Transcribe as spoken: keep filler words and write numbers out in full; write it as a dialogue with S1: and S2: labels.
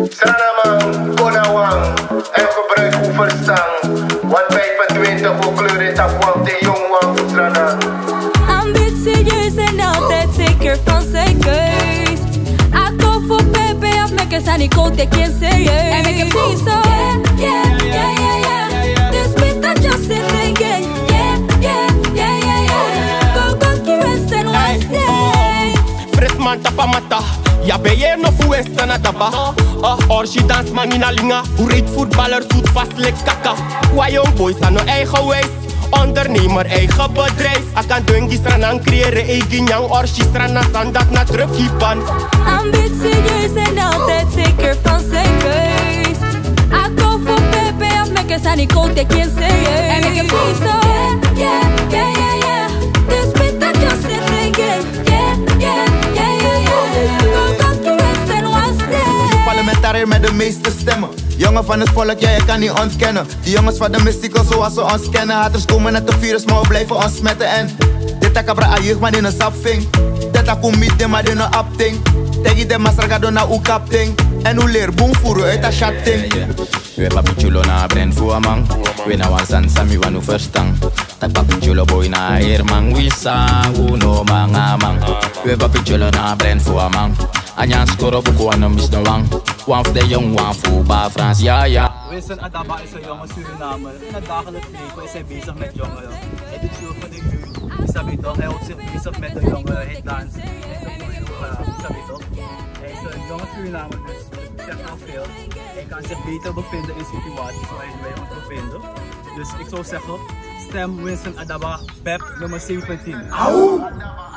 S1: Sanaman, Bonawang, en gebruik oeverstang. Want vijfentwintig voor kleur is afwang, de jongwang, Strana.
S2: Ambitieus en altijd zeker van zijn keus. Ako voor Pepe of met een Sunny Coat, ik ken serieus. En ik heb niet zo, yeah, yeah, yeah, yeah, yeah. Dus weet dat je zit thinking, yeah, yeah, yeah, yeah, yeah. Go, go, Q S en Western.
S3: Fresman tapamata. Ja, ben je nog voor Westen na daba? Ah, orgie dans man in alinga. Hoe reed voetballer zoet vast lek kaka. Wa young boys aan hun eigen wijs. Ondernemer, eigen bedrijf. Ik kan doen die stranan creëren. Eigen yang orgie stranan zandat na druk hiepan.
S2: Ambitieus en altijd zeker van zijn keus. Ako voor Pepe of met een Sunny Coat, ik ken serieus. En ik heb niet zo, yeah, yeah, yeah, yeah, yeah. Dus weet dat je zit thinking, yeah, yeah, yeah, yeah, yeah.
S4: Parlementariër met de meeste stemmen. Jongen van het volk, ja, je kan niet ontkennen. Die jongens van de mystical zoals ze ons kennen. Haters komen net de virus, maar we blijven ons smetten. En dit takabra ayug maar in een sapving. Dit takumite maar in een apting. Tegi de masragado na u kapting. En hoe leer boom voeren uit a chatting.
S5: We papi chulo na brand voor man. We na wan san sami wanu verstang. Tak papi chulo boy na air man. We sang uno mga man. We papi chulo na brand voor man. Anyan skoro buku ano mis no wang. One for the young, one for ba France, ja ja.
S6: Winston Adaba is een jonge Surinamer. In het dagelijks leven is hij bezig met jongeren. Hij doet veel van de nu. Isabi toch? Hij houdt zich bezig met de jongeren. Hij danst. Hij is een goede jongen. Isabi toch? Hij is een jonge Surinamer, dus het zegt al veel. Hij kan zich beter bevinden in situaties waarin wij ons bevinden. Dus ik zou zeggen, stem Winston Adaba, P E P nummer zeventien.